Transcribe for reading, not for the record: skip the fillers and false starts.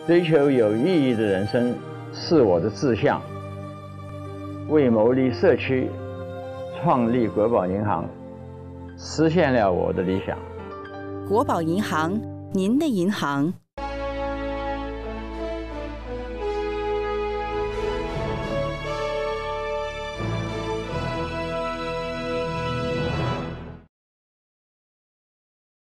追求有意义的人生是我的志向。为牟利社区，创立国宝银行，实现了我的理想。 国宝银行，您的银行。